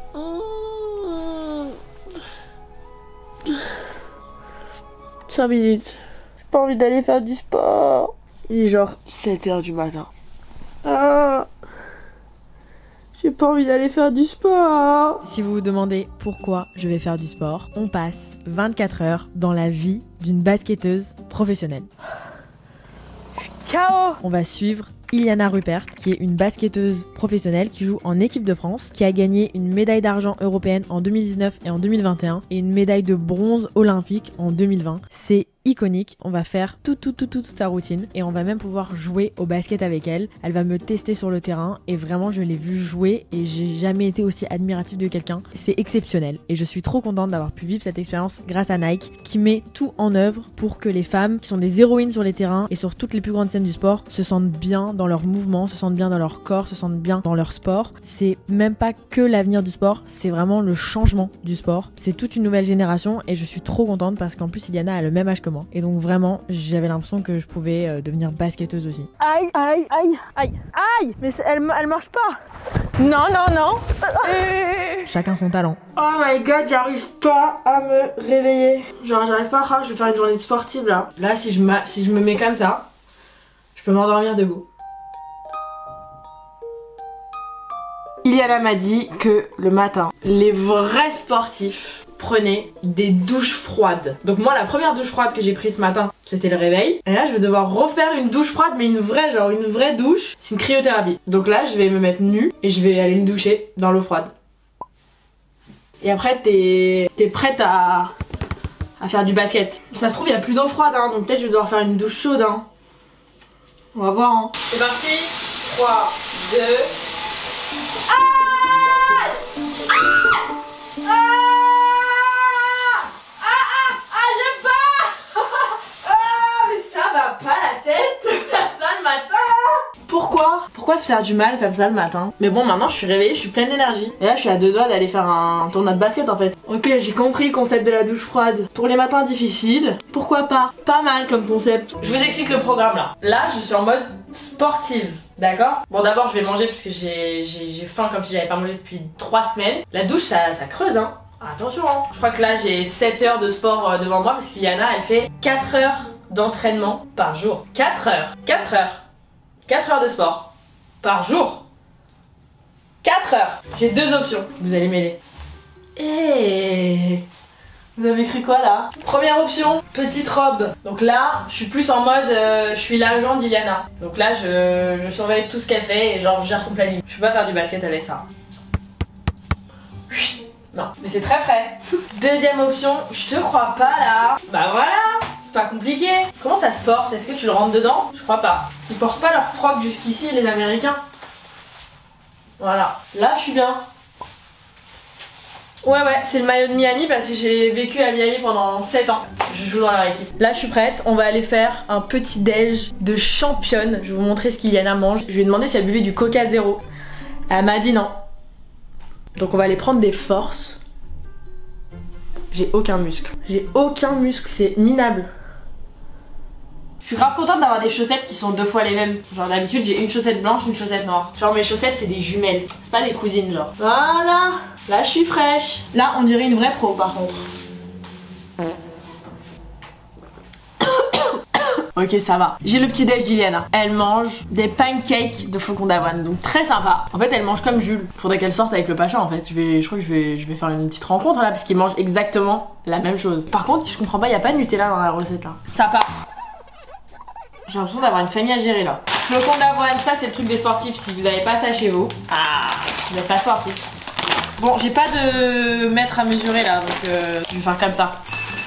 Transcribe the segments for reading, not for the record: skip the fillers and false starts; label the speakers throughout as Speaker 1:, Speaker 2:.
Speaker 1: 5 minutes. J'ai pas envie d'aller faire du sport. Il est genre 7h du matin. J'ai pas envie d'aller faire du sport.
Speaker 2: Si vous vous demandez pourquoi je vais faire du sport, on passe 24 heures dans la vie d'une basketteuse professionnelle.
Speaker 1: KO.
Speaker 2: On va suivre Iliana Ruppert, qui est une basketteuse professionnelle qui joue en équipe de France, qui a gagné une médaille d'argent européenne en 2019 et en 2021 et une médaille de bronze olympique en 2020. C'est iconique, on va faire toute sa routine et on va même pouvoir jouer au basket avec elle. Elle va me tester sur le terrain et vraiment je l'ai vue jouer et j'ai jamais été aussi admirative de quelqu'un. C'est exceptionnel et je suis trop contente d'avoir pu vivre cette expérience grâce à Nike qui met tout en œuvre pour que les femmes qui sont des héroïnes sur les terrains et sur toutes les plus grandes scènes du sport se sentent bien dans leurs mouvements, se sentent bien dans leur corps, se sentent bien dans leur sport. C'est même pas que l'avenir du sport, c'est vraiment le changement du sport. C'est toute une nouvelle génération et je suis trop contente parce qu'en plus Iliana a le même âge que moi. Et donc vraiment, j'avais l'impression que je pouvais devenir basketteuse aussi.
Speaker 1: Aïe, aïe, aïe, aïe, aïe. Mais elle marche pas. Non, non, non.
Speaker 2: Chacun son talent.
Speaker 1: Oh my god, j'arrive pas à me réveiller. Genre, j'arrive pas à je vais faire une journée sportive là. Là, si je me mets comme ça, je peux m'endormir debout. Iliana m'a dit que le matin, les vrais sportifs prenaient des douches froides. Donc moi, la première douche froide que j'ai prise ce matin, c'était le réveil. Et là, je vais devoir refaire une douche froide, mais une vraie douche. C'est une cryothérapie. Donc là, je vais me mettre nue et je vais aller me doucher dans l'eau froide. Et après, t'es prête à faire du basket. Ça se trouve, il n'y a plus d'eau froide, hein, donc peut-être je vais devoir faire une douche chaude. Hein. On va voir. Hein. C'est parti. 3, 2... Pourquoi se faire du mal comme ça le matin? Mais bon, maintenant je suis réveillée, je suis pleine d'énergie. Et là je suis à 2 doigts d'aller faire un tournoi de basket en fait. Ok, j'ai compris le concept de la douche froide. Pour les matins difficiles, pourquoi pas? Pas mal comme concept. Je vous explique le programme là. Là je suis en mode sportive. D'accord? Bon, d'abord je vais manger puisque j'ai faim comme si j'avais pas mangé depuis 3 semaines. La douche ça creuse hein. Attention hein. Je crois que là j'ai 7 heures de sport devant moi parce qu'Iliana elle fait 4 heures d'entraînement par jour. 4 heures. 4 heures. 4 heures de sport par jour. 4 heures. J'ai 2 options. Vous allez m'aider. Vous avez écrit quoi là? Première option, petite robe. Donc là, je suis plus en mode je suis l'agent d'Iliana. Donc là, je surveille tout ce qu'elle fait et genre je gère son planning. Je peux pas faire du basket avec ça. Non, mais c'est très frais. Deuxième option, je te crois pas là. Bah voilà. C'est pas compliqué. Comment ça se porte? Est-ce que tu le rentres dedans? Je crois pas. Ils portent pas leur froc jusqu'ici les Américains. Voilà. Là je suis bien. Ouais c'est le maillot de Miami parce que j'ai vécu à Miami pendant 7 ans. Je joue dans leur équipe. Là je suis prête. On va aller faire un petit déj de championne. Je vais vous montrer ce qu'Iliana mange. Je lui ai demandé si elle buvait du Coca Zéro. Elle m'a dit non. Donc on va aller prendre des forces. J'ai aucun muscle. J'ai aucun muscle. C'est minable. Je suis grave contente d'avoir des chaussettes qui sont 2 fois les mêmes. Genre d'habitude j'ai une chaussette blanche, une chaussette noire. Genre mes chaussettes c'est des jumelles. C'est pas des cousines genre. Voilà. Là je suis fraîche. Là on dirait une vraie pro par contre. Ok ça va. J'ai le petit déj d'Iliana. Elle mange des pancakes de flocons d'avoine. Donc très sympa. En fait elle mange comme Jules. Faudrait qu'elle sorte avec le Pacha en fait. Je crois que je vais faire une petite rencontre là parce qu'il mange exactement la même chose. Par contre je comprends pas, il y a pas de Nutella dans la recette là. Ça part. J'ai l'impression d'avoir une famille à gérer là. Flocons d'avoine, ça c'est le truc des sportifs. Si vous avez pas ça chez vous, vous n'êtes pas sportif. Bon, j'ai pas de mètre à mesurer là, donc je vais faire comme ça.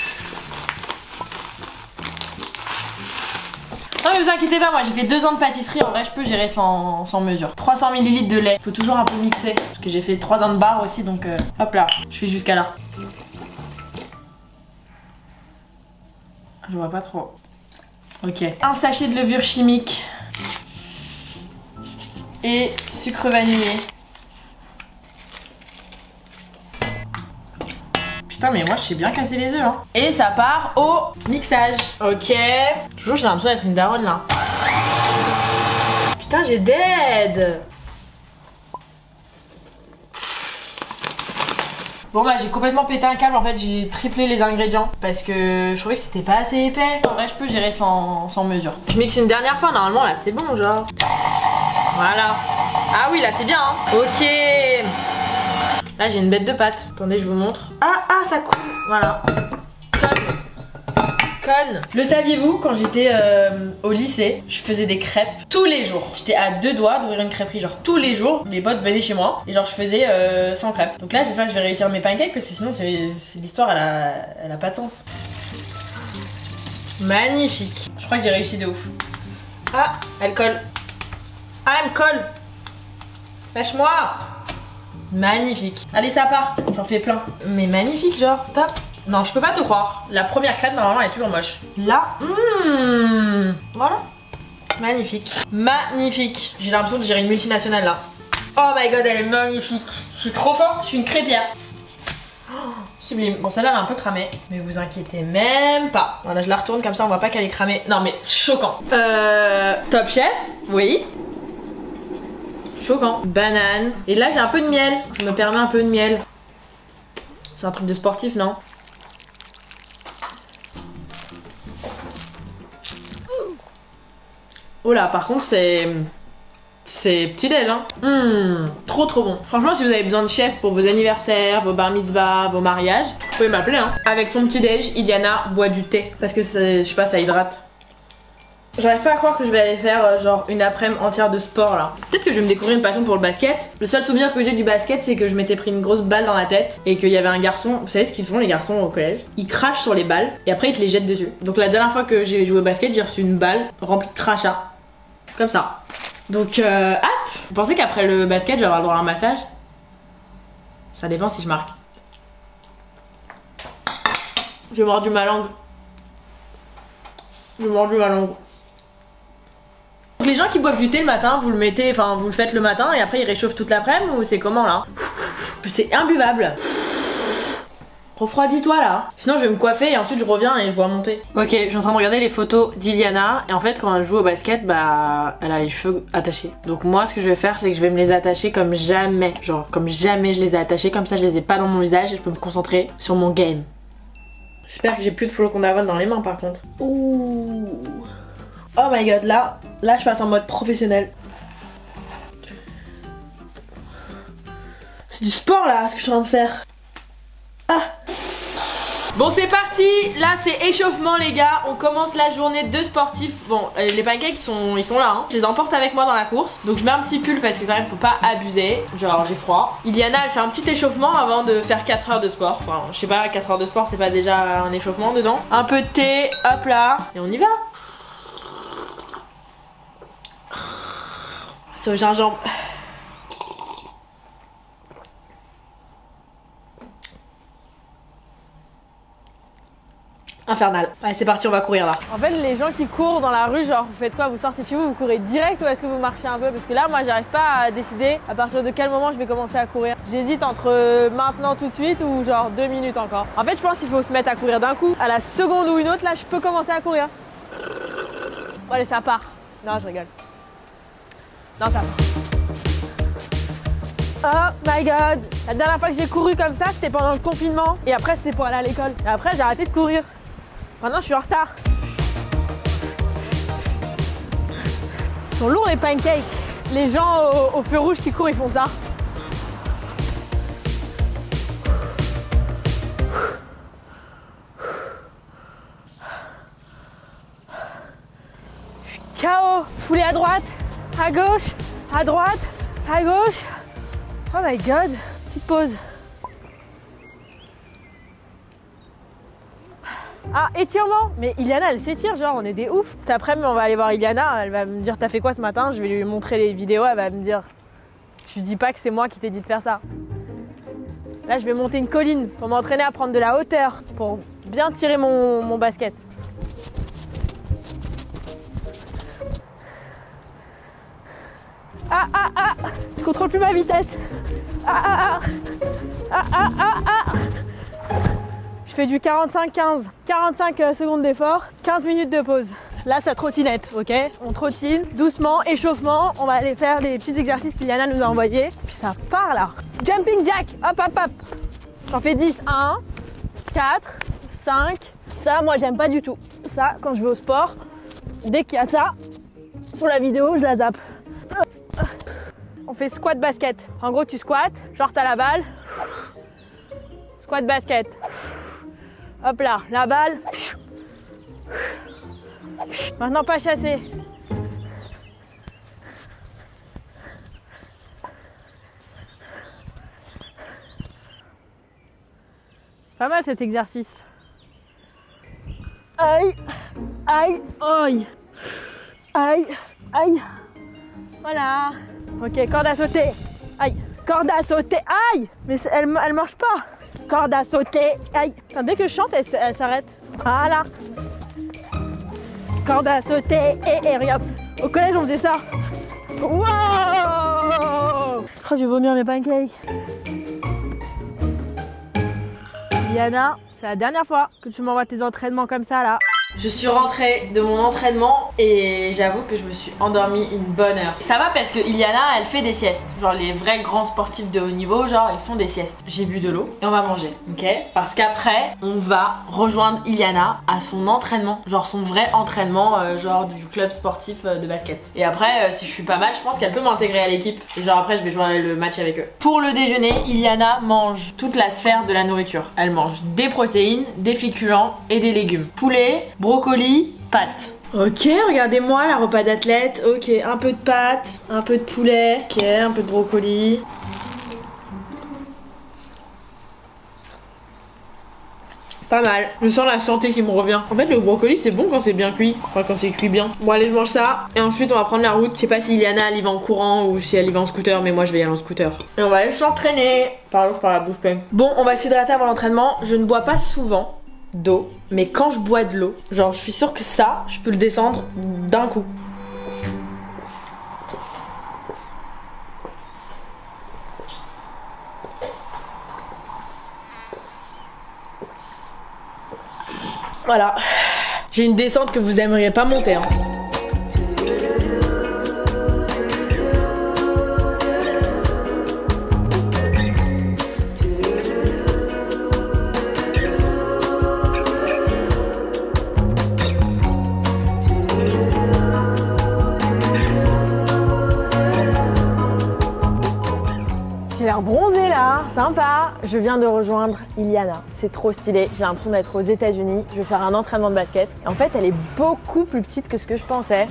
Speaker 1: Non mais vous inquiétez pas, moi j'ai fait 2 ans de pâtisserie, en vrai je peux gérer sans mesure. 300 ml de lait, faut toujours un peu mixer. Parce que j'ai fait 3 ans de bar aussi, donc hop là, je fais jusqu'à là. Je vois pas trop. Ok. Un sachet de levure chimique. Et sucre vanillé. Putain mais moi je sais bien casser les œufs hein. Et ça part au mixage. Ok. Toujours j'ai l'impression d'être une daronne là. Putain j'ai dead. Bon bah j'ai complètement pété un câble, en fait j'ai triplé les ingrédients parce que je trouvais que c'était pas assez épais. En vrai je peux gérer sans mesure. Je mixe une dernière fois, normalement là c'est bon genre. Voilà. Ah oui là c'est bien hein. Ok. Là j'ai une bête de pâte. Attendez je vous montre. Ah ça coule. Voilà. Conne. Le saviez-vous, quand j'étais au lycée, je faisais des crêpes tous les jours. J'étais à 2 doigts d'ouvrir une crêperie, genre tous les jours. Des potes venaient chez moi et genre je faisais 100 crêpes. Donc là j'espère que je vais réussir mes pancakes parce que sinon l'histoire elle a pas de sens. Magnifique. Je crois que j'ai réussi de ouf. Ah, elle colle. Ah, elle me colle. Lâche-moi. Magnifique. Allez ça part, j'en fais plein. Mais magnifique genre, stop. Non, je peux pas te croire. La première crêpe, normalement, elle est toujours moche. Là, voilà. Magnifique. Magnifique. J'ai l'impression de gérer une multinationale, là. Oh my god, elle est magnifique. Je suis trop forte, je suis une crêpière. Oh, sublime. Bon, celle-là, elle est un peu cramée. Mais vous inquiétez même pas. Voilà, je la retourne comme ça, on voit pas qu'elle est cramée. Non, mais choquant. Top Chef, oui. Choquant. Banane. Et là, j'ai un peu de miel. Je me permets un peu de miel. C'est un truc de sportif, non? Oh là, par contre, c'est petit déj, hein. Trop bon. Franchement, si vous avez besoin de chef pour vos anniversaires, vos bar mitzvahs, vos mariages, vous pouvez m'appeler, hein. Avec son petit déj, Iliana boit du thé. Parce que, je sais pas, ça hydrate. J'arrive pas à croire que je vais aller faire genre une après-midi entière de sport là. Peut-être que je vais me découvrir une passion pour le basket. Le seul souvenir que j'ai du basket, c'est que je m'étais pris une grosse balle dans la tête et qu'il y avait un garçon, vous savez ce qu'ils font les garçons au collège? Ils crachent sur les balles et après ils te les jettent dessus. Donc la dernière fois que j'ai joué au basket, j'ai reçu une balle remplie de crachats. Comme ça. Donc hâte. Vous pensez qu'après le basket, je vais avoir le droit à un massage? Ça dépend si je marque. J'ai mordu ma langue. J'ai mordu ma langue. Donc les gens qui boivent du thé le matin, vous le mettez, enfin vous le faites le matin et après il réchauffe toute l'après-midi ou c'est comment là? C'est imbuvable. Refroidis-toi là. Sinon je vais me coiffer et ensuite je reviens et je bois mon thé. Ok, je suis en train de regarder les photos d'Iliana et en fait quand elle joue au basket, bah elle a les cheveux attachés. Donc moi ce que je vais faire c'est que je vais me les attacher comme jamais. Genre comme jamais je les ai attachés, comme ça je les ai pas dans mon visage et je peux me concentrer sur mon game. J'espère que j'ai plus de flocons d'avoine dans les mains par contre. Ouh. Oh my god, là je passe en mode professionnel. C'est du sport là ce que je suis en train de faire. Ah. Bon c'est parti, là c'est échauffement les gars, on commence la journée de sportifs. Bon les pancakes ils sont là hein. Je les emporte avec moi dans la course. Donc je mets un petit pull parce que quand même faut pas abuser. Genre j'ai froid. Iliana elle fait un petit échauffement avant de faire 4 heures de sport. Enfin je sais pas, 4 heures de sport c'est pas déjà un échauffement dedans. Un peu de thé, hop là. Et on y va. C'est au gingembre. Infernal. Allez c'est parti, on va courir là. En fait les gens qui courent dans la rue, genre vous faites quoi? Vous sortez chez vous, vous courez direct ou est-ce que vous marchez un peu? Parce que là moi j'arrive pas à décider à partir de quel moment je vais commencer à courir. J'hésite entre maintenant tout de suite ou genre 2 minutes encore. En fait je pense qu'il faut se mettre à courir d'un coup. À la seconde ou une autre là je peux commencer à courir. Bon, allez ça part. Non je rigole. Non ça part. Oh my god. La dernière fois que j'ai couru comme ça c'était pendant le confinement et après c'était pour aller à l'école. Et après j'ai arrêté de courir. Maintenant je suis en retard. Ils sont lourds les pancakes. Les gens au feu rouge qui courent ils font ça. Je suis KO. Foulée à droite, à gauche, à droite, à gauche. Oh my god. Petite pause. Ah, étirement. Mais Iliana elle s'étire, genre on est des oufs. Cet après-midi on va aller voir Iliana. Elle va me dire t'as fait quoi ce matin? Je vais lui montrer les vidéos. Elle va me dire tu dis pas que c'est moi qui t'ai dit de faire ça. Là je vais monter une colline pour m'entraîner à prendre de la hauteur, pour bien tirer mon basket. Ah ah ah. Je contrôle plus ma vitesse. Ah ah ah. Ah ah ah ah. Je fais du 45-15, 45 secondes d'effort, 15 minutes de pause. Là, ça trottinette, ok? On trottine, doucement, échauffement. On va aller faire des petits exercices qu'Iliana nous a envoyés. Puis ça part là. Jumping jack, hop hop hop.
Speaker 2: J'en fais 10. 1, 4, 5. Ça, moi, j'aime pas du tout. Ça, quand je vais au sport, dès qu'il y a ça, sur la vidéo, je la zappe. On fait squat basket. En gros, tu squattes, genre t'as la balle. Squat basket. Hop là, la balle. Maintenant, pas chasser. Pas mal cet exercice. Aïe, aïe, aïe, aïe, aïe. Voilà. Ok, corde à sauter. Aïe, corde à sauter. Aïe, mais elle marche pas. Corde à sauter. Aïe. Enfin, dès que je chante, elle s'arrête. Voilà. Corde à sauter. Et regarde. Au collège, on faisait ça. Wow. Oh, je vais vomir mes pancakes. Diana, c'est la dernière fois que tu m'envoies tes entraînements comme ça là.
Speaker 1: Je suis rentrée de mon entraînement et j'avoue que je me suis endormie une bonne heure. Ça va parce que Iliana, elle fait des siestes. Genre les vrais grands sportifs de haut niveau, genre ils font des siestes. J'ai bu de l'eau et on va manger, ok? Parce qu'après, on va rejoindre Iliana à son entraînement. Genre son vrai entraînement, genre du club sportif de basket. Et après, si je suis pas mal, je pense qu'elle peut m'intégrer à l'équipe. Et genre après, je vais jouer le match avec eux. Pour le déjeuner, Iliana mange toute la sphère de la nourriture. Elle mange des protéines, des féculents et des légumes. Poulet, brocoli, pâtes. Ok, regardez-moi la repas d'athlète. Ok, un peu de pâtes, un peu de poulet, ok, un peu de brocoli. Pas mal. Je sens la santé qui me revient. En fait, le brocoli, c'est bon quand c'est bien cuit. Enfin, quand c'est cuit bien. Bon, allez, je mange ça. Et ensuite, on va prendre la route. Je sais pas si Iliana, elle y va en courant ou si elle y va en scooter, mais moi, je vais y aller en scooter. Et on va aller s'entraîner. Par la bouche pleine. Bon, on va s'hydrater avant l'entraînement. Je ne bois pas souvent d'eau, mais quand je bois de l'eau, genre, je suis sûre que ça, je peux le descendre d'un coup. Voilà. J'ai une descente que vous aimeriez pas monter, hein.
Speaker 2: J'ai l'air bronzée là, sympa. Je viens de rejoindre Iliana, c'est trop stylé. J'ai l'impression d'être aux États-Unis. Je vais faire un entraînement de basket. En fait, elle est beaucoup plus petite que ce que je pensais.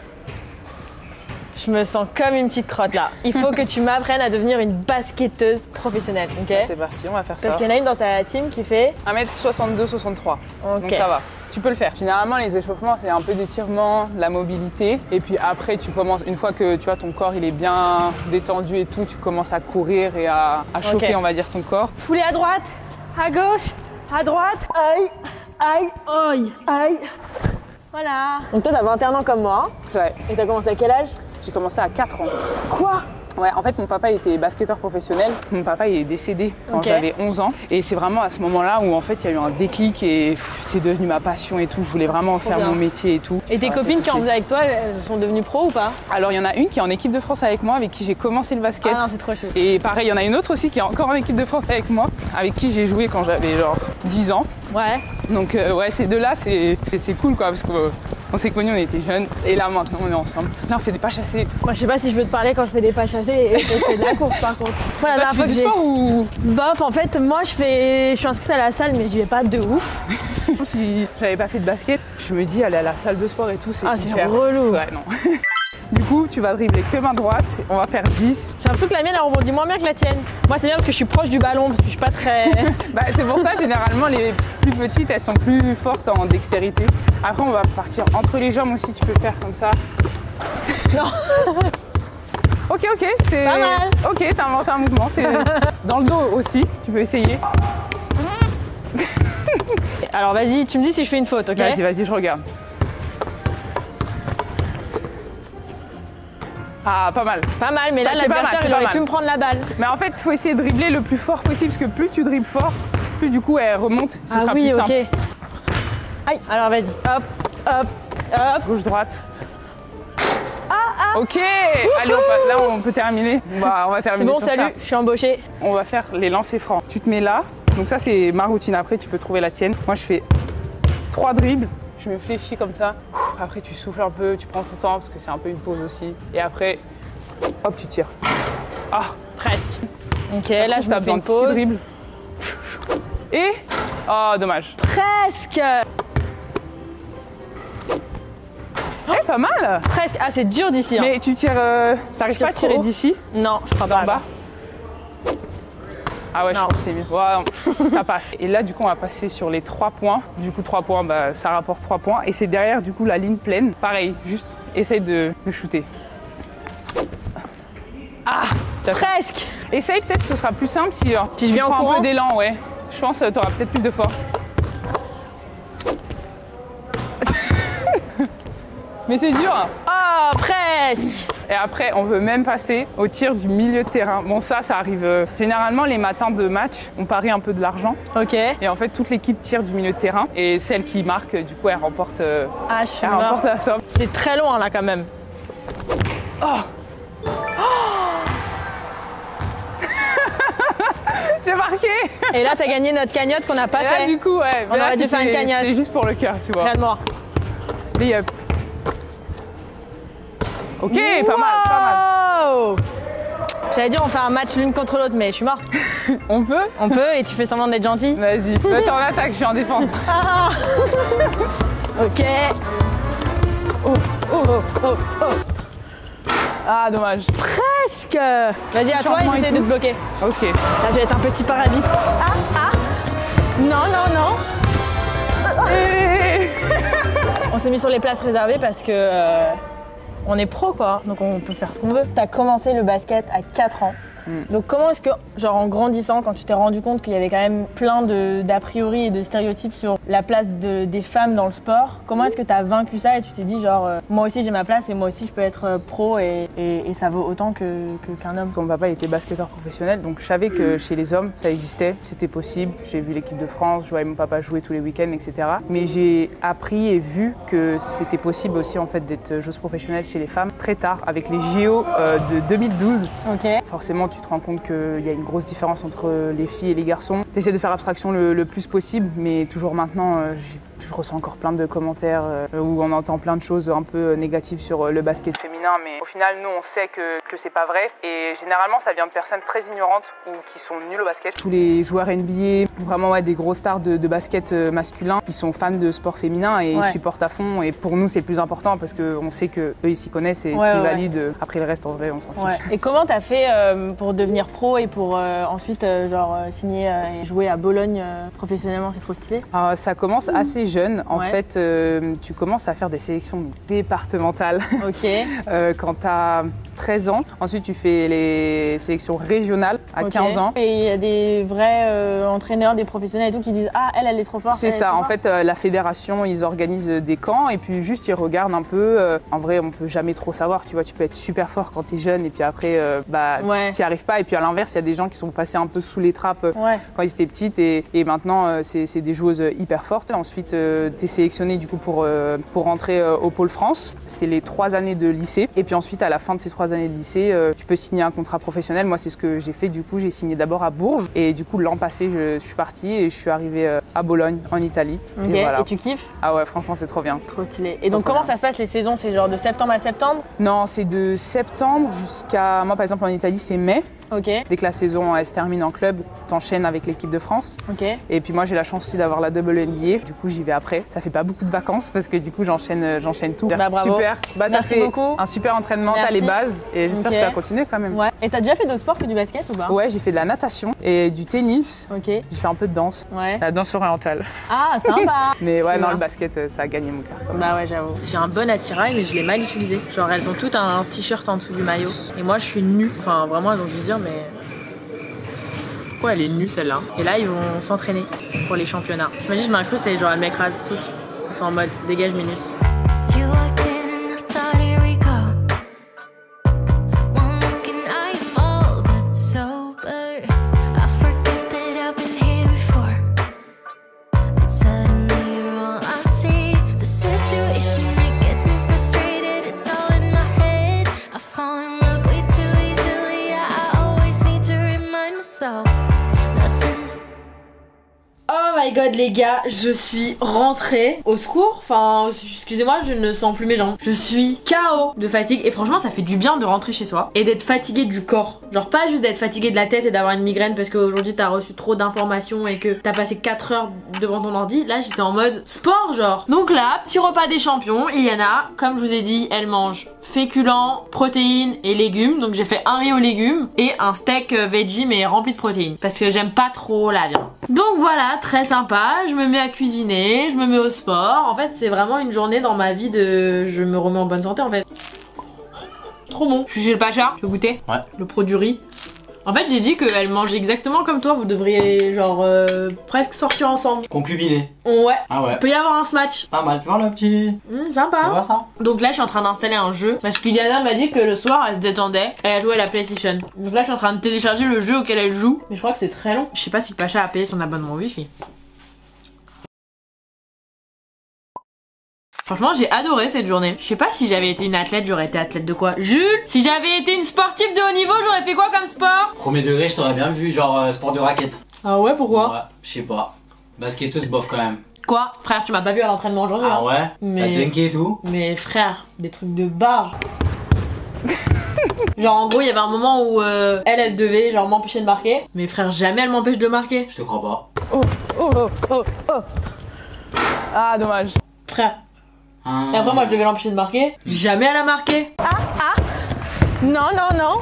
Speaker 2: Je me sens comme une petite crotte là. Il faut que tu m'apprennes à devenir une basketteuse professionnelle, ok?
Speaker 3: C'est parti, on va faire ça.
Speaker 2: Parce qu'il y en a une dans ta team qui fait
Speaker 3: 1m62-63,
Speaker 2: ok.
Speaker 3: donc ça va. Tu peux le faire. Généralement, les échauffements, c'est un peu d'étirement, de la mobilité. Et puis après, tu commences, une fois que tu vois, ton corps il est bien détendu et tout, tu commences à courir et à chauffer, on va dire, ton corps.
Speaker 2: Poulet à droite, à gauche, à droite. Aïe, aïe, aïe, aïe. Voilà. Donc toi, t'as 21 ans comme moi.
Speaker 3: Ouais.
Speaker 2: Et t'as commencé à quel âge?
Speaker 3: J'ai commencé à 4 ans.
Speaker 2: Quoi?
Speaker 3: Ouais, en fait, mon papa était basketteur professionnel. Mon papa il est décédé quand j'avais 11 ans. Et c'est vraiment à ce moment-là où en fait, il y a eu un déclic et c'est devenu ma passion et tout. Je voulais vraiment faire mon métier et tout.
Speaker 2: Et tes copines qui en faisaient avec toi, elles sont devenues pro ou pas?
Speaker 3: Alors, il y en a une qui est en équipe de France avec moi, avec qui j'ai commencé le basket.
Speaker 2: Ah non, c'est trop chaud.
Speaker 3: Et pareil, il y en a une autre aussi qui est encore en équipe de France avec moi, avec qui j'ai joué quand j'avais genre 10 ans.
Speaker 2: Ouais.
Speaker 3: Donc ouais, ces deux-là, c'est cool quoi, parce qu'on s'est connus, on était jeunes, et là maintenant on est ensemble. Là on fait des pas chassés.
Speaker 2: Moi je sais pas si je veux te parler quand je fais des pas chassés et que je fais de la course par contre. Moi, la
Speaker 3: Là, tu fais du sport ou...
Speaker 2: Bof, en fait moi je suis inscrite à la salle mais j'y vais pas de ouf.
Speaker 3: Si j'avais pas fait de basket, je me dis aller à la salle de sport et tout, c'est
Speaker 2: c'est relou.
Speaker 3: Ouais, non. Du coup, tu vas dribbler que main droite, on va faire 10.
Speaker 2: J'ai l'impression que la mienne elle rebondit moins bien que la tienne. Moi c'est bien parce que je suis proche du ballon, parce que je suis pas très...
Speaker 3: Bah, c'est pour ça, généralement, les plus petites, elles sont plus fortes en dextérité. Après, on va partir entre les jambes aussi, tu peux faire comme ça.
Speaker 2: Non.
Speaker 3: Ok, c'est...
Speaker 2: Pas mal.
Speaker 3: Ok, t'as inventé un mouvement, c'est dans le dos aussi, tu peux essayer.
Speaker 2: Alors vas-y, tu me dis si je fais une faute, ok?
Speaker 3: Vas-y, je regarde. Ah, pas mal.
Speaker 2: Pas mal, mais là l'adversaire il aurait pu me prendre la balle.
Speaker 3: Mais en fait, il faut essayer de dribbler le plus fort possible, parce que plus tu dribbles fort, plus du coup elle remonte, ce sera plus simple.
Speaker 2: Aïe, alors vas-y, hop, hop, hop.
Speaker 3: Gauche-droite. Ok, allez, là on peut terminer. On va terminer
Speaker 2: bon,
Speaker 3: sur
Speaker 2: salut,
Speaker 3: ça.
Speaker 2: je suis embauchée.
Speaker 3: On va faire les lancers francs. Tu te mets là, Donc ça c'est ma routine, après tu peux trouver la tienne. Moi je fais 3 dribbles, je me fléchis comme ça. Après tu souffles un peu, tu prends ton temps parce que c'est un peu une pause aussi. Et après, hop tu tires. Ah,
Speaker 2: presque. Ok, là je me fais une pause.
Speaker 3: 6 dribbles. Et, oh dommage.
Speaker 2: Presque.
Speaker 3: Eh, pas mal.
Speaker 2: Presque. Ah, c'est dur d'ici. Hein.
Speaker 3: Mais tu tires, t'arrives pas à tirer d'ici?
Speaker 2: Non, je crois pas.
Speaker 3: En bas. Ah ouais, non. Je pense que c'était mieux. Ouais, ça passe. Et là, du coup, on va passer sur les 3 points. Du coup, 3 points, bah, ça rapporte 3 points. Et c'est derrière, du coup, la ligne pleine. Pareil, juste essaye de shooter. Ah,
Speaker 2: presque.
Speaker 3: Essaye, peut-être ce sera plus simple si
Speaker 2: je viens en courant.
Speaker 3: Un peu d'élan, ouais. Je pense que tu auras peut-être plus de force. Mais c'est dur.
Speaker 2: Ah, presque.
Speaker 3: Et après, on veut même passer au tir du milieu de terrain. Bon, ça arrive généralement les matins de match. On parie un peu de l'argent.
Speaker 2: Ok.
Speaker 3: Et en fait, toute l'équipe tire du milieu de terrain. Et celle qui marque, du coup, elle remporte, remporte la somme.
Speaker 2: C'est très loin là quand même.
Speaker 3: Oh. J'ai marqué.
Speaker 2: Et là, t'as gagné notre cagnotte qu'on n'a pas fait.
Speaker 3: Là, du coup, ouais.
Speaker 2: On aurait dû faire une cagnotte.
Speaker 3: C'était juste pour le cœur, tu vois.
Speaker 2: Regarde-moi.
Speaker 3: Layup. Ok, pas mal.
Speaker 2: J'allais dire on fait un match l'une contre l'autre, mais je suis morte.
Speaker 3: On peut?
Speaker 2: On peut, et tu fais semblant d'être gentil.
Speaker 3: Vas-y, toi t'es en attaque, je suis en défense.
Speaker 2: Ah. Ok.
Speaker 3: Ah, dommage.
Speaker 2: Presque. Vas-y, à toi, j'essaie de te bloquer.
Speaker 3: Ok.
Speaker 2: Là, je vais être un petit parasite. Ah. Non. On s'est mis sur les places réservées parce que on est pro, quoi. Donc on peut faire ce qu'on veut. T'as commencé le basket à 4 ans. Donc comment est-ce que, genre en grandissant, quand tu t'es rendu compte qu'il y avait quand même plein d'a priori et de stéréotypes sur la place des femmes dans le sport, comment est-ce que tu as vaincu ça et tu t'es dit genre moi aussi j'ai ma place et moi aussi je peux être pro et ça vaut autant qu'un homme?
Speaker 3: Mon papa était basketteur professionnel, donc je savais que chez les hommes ça existait, c'était possible. J'ai vu l'équipe de France, je voyais mon papa jouer tous les week-ends, etc. Mais j'ai appris et vu que c'était possible aussi en fait d'être joueuse professionnelle chez les femmes très tard, avec les JO de 2012.
Speaker 2: Ok.
Speaker 3: Forcément, tu te rends compte qu'il y a une grosse différence entre les filles et les garçons. Tu essaies de faire abstraction le plus possible, mais toujours maintenant, je reçois encore plein de commentaires où on entend plein de choses un peu négatives sur le basket féminin, mais au final, nous, on sait que c'est pas vrai. Et généralement, ça vient de personnes très ignorantes ou qui sont nulles au basket. Tous les joueurs NBA, vraiment des gros stars de basket masculin, ils sont fans de sport féminin et ils supportent à fond. Et pour nous, c'est le plus important parce qu'on sait qu'eux, ils s'y connaissent et s'ils valident. Après le reste, en vrai, on s'en fiche.
Speaker 2: Et comment t'as fait pour devenir pro et pour ensuite signer et jouer à Bologne professionnellement? C'est trop stylé.
Speaker 3: Ça commence assez jeune. En fait, tu commences à faire des sélections départementales quand tu as 13 ans. Ensuite, tu fais les sélections régionales à 15 ans.
Speaker 2: Et il y a des vrais entraîneurs, des professionnels et tout qui disent « Ah, elle est trop forte ».
Speaker 3: C'est ça. En fait, la fédération, ils organisent des camps et puis juste, ils regardent un peu. En vrai, on peut jamais trop savoir. Tu vois, tu peux être super fort quand tu es jeune et puis après, tu n'y arrives pas. Et puis à l'inverse, il y a des gens qui sont passés un peu sous les trappes quand ils étaient petites et maintenant, c'est des joueuses hyper fortes. Ensuite, tu es sélectionné du coup pour rentrer au Pôle France. C'est les 3 années de lycée. Et puis ensuite, à la fin de ces 3 années de lycée, tu peux signer un contrat professionnel. Moi, c'est ce que j'ai fait. Du coup, j'ai signé d'abord à Bourges. Et du coup, l'an passé, je suis partie et je suis arrivée à Bologne, en Italie.
Speaker 2: Et voilà. Et tu kiffes?
Speaker 3: Ah ouais, franchement, c'est trop bien.
Speaker 2: Trop stylé. Et donc, comment ça se passe les saisons? C'est genre de septembre à septembre?
Speaker 3: Non, c'est de septembre jusqu'à... Moi, par exemple, en Italie, c'est mai. Dès que la saison se termine en club, t'enchaînes avec l'équipe de France. Et puis moi j'ai la chance aussi d'avoir la WNBA. Du coup j'y vais après. Ça fait pas beaucoup de vacances parce que du coup j'enchaîne tout.
Speaker 2: Bravo.
Speaker 3: Super.
Speaker 2: T'as fait beaucoup.
Speaker 3: Un super entraînement, t'as les bases et j'espère que tu vas continuer quand même.
Speaker 2: Et t'as déjà fait d'autres sports que du basket ou pas?
Speaker 3: Ouais, j'ai fait de la natation et du tennis. J'ai fait un peu de danse. La danse orientale.
Speaker 2: Ah sympa.
Speaker 3: Mais ouais, non, le basket ça a gagné mon cœur.
Speaker 2: Bah ouais, j'avoue. J'ai un bon attirail mais je l'ai mal utilisé. Genre elles ont toutes un t-shirt en dessous du maillot et moi je suis nue. Enfin vraiment elles ont dû se dire mais pourquoi elle est nue celle-là? Et là ils vont s'entraîner pour les championnats. T'imagines, je m'incruste et genre elles m'écrasent toutes. Elles sont en mode dégage Minus.
Speaker 1: my god les gars, je suis rentrée au secours. Enfin, excusez-moi, je ne sens plus mes jambes. Je suis KO de fatigue et franchement ça fait du bien de rentrer chez soi et d'être fatigué du corps. Genre pas juste d'être fatigué de la tête et d'avoir une migraine parce qu'aujourd'hui t'as reçu trop d'informations et que t'as passé 4 heures devant ton ordi. Là j'étais en mode sport genre. Donc là, petit repas des champions, Iliana, comme je vous ai dit, elle mange féculents, protéines et légumes. Donc j'ai fait un riz aux légumes et un steak veggie mais rempli de protéines parce que j'aime pas trop la viande. Donc voilà, très sympa, je me mets à cuisiner, je me mets au sport. En fait c'est vraiment une journée dans ma vie de... je me remets en bonne santé en fait. Trop bon. Je suis chez le Pacha, je vais goûter.
Speaker 4: Ouais.
Speaker 1: Le produit riz. En fait j'ai dit qu'elle mange exactement comme toi, vous devriez genre presque sortir ensemble.
Speaker 4: Concubiner.
Speaker 1: Ouais.
Speaker 4: Ah ouais.
Speaker 1: Il peut y avoir un smatch.
Speaker 4: Pas mal, tu vois le petit.
Speaker 1: Sympa.
Speaker 4: Tu vois ça?
Speaker 1: Donc là je suis en train d'installer un jeu parce qu'Iliana m'a dit que le soir elle se détendait, elle a joué à la PlayStation. Donc là je suis en train de télécharger le jeu auquel elle joue. Mais je crois que c'est très long. Je sais pas si le Pacha a payé son abonnement Wi-Fi. Franchement j'ai adoré cette journée. Je sais pas si j'avais été une athlète, j'aurais été athlète de quoi? Jules, si j'avais été une sportive de haut niveau, j'aurais fait quoi comme sport?
Speaker 4: Premier degré, je t'aurais bien vu, genre sport de raquette.
Speaker 1: Ah ouais, pourquoi?
Speaker 4: Ouais, je sais pas. Basketteuse bof quand même.
Speaker 1: Quoi? Frère, tu m'as pas vu à l'entraînement aujourd'hui?
Speaker 4: Ah ouais?
Speaker 1: Mais-
Speaker 4: T'as dunké et tout?
Speaker 1: Mais frère, des trucs de barge. Genre en gros il y avait un moment où elle devait genre m'empêcher de marquer. Mais frère jamais elle m'empêche de marquer.
Speaker 4: Je te crois pas.
Speaker 3: Oh, oh, oh, oh, oh. Ah, dommage.
Speaker 1: Frère. Et après moi je devais l'empêcher de marquer. Jamais elle a marqué.
Speaker 3: Non, non, non.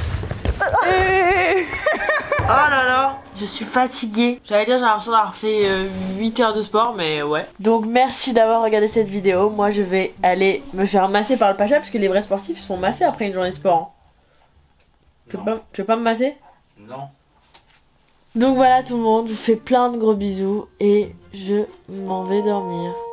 Speaker 1: Oh là là. Je suis fatiguée. J'allais dire j'ai l'impression d'avoir fait 8 heures de sport mais ouais. Donc merci d'avoir regardé cette vidéo. Moi je vais aller me faire masser par le Pacha parce que les vrais sportifs sont massés après une journée de sport. Tu veux pas me masser?
Speaker 4: Non.
Speaker 1: Donc voilà tout le monde, je vous fais plein de gros bisous et je m'en vais dormir.